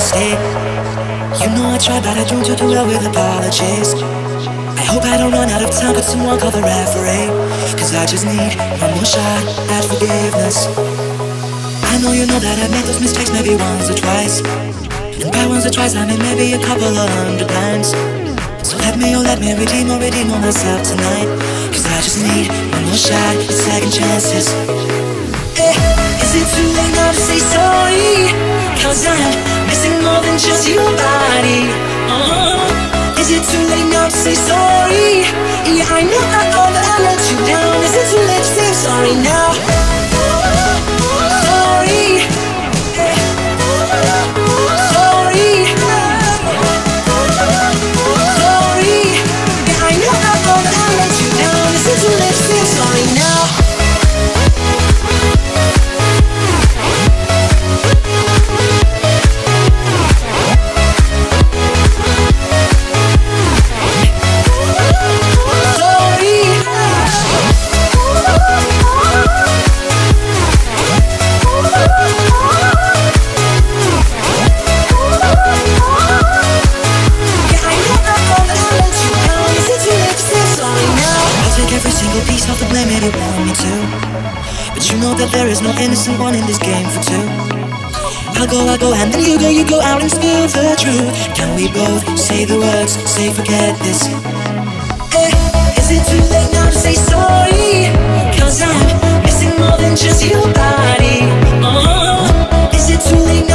honesty. You know I try, but I don't do too well with apologies. I hope I don't run out of time, could someone call the referee? Cause I just need one more shot at forgiveness. I know you know that I've made those mistakes maybe once or twice. And by once or twice I mean maybe a couple of 100 times. So let me redeem myself tonight. Cause I just need one more shot at second chances. Is it too late now to say sorry? Cause I'm missing more than just your body. Is it too late now to say sorry? Yeah, I know that I let you down. Is it too late to say sorry now? Sorry. Sorry. Sorry. Yeah, I know that I let you down. Is it too late to say sorry now? That there is no innocent one in this game for two. I'll go, and then you go out and spill the truth. Can we both say the words, say forget this? Is it too late now to say sorry? Cause I'm missing more than just your body. Is it too late